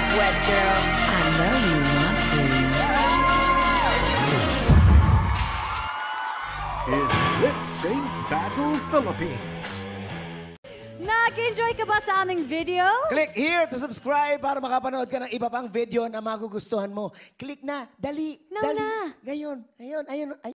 wet, girl. I know you want to. Is Lip Sync Battle Philippines. Nag-enjoy ka ba sa aming video? Click here to subscribe para makapanood ka ng iba pang video na magugustuhan mo. Click na, dali, No dali. na. Ngayon, ayun.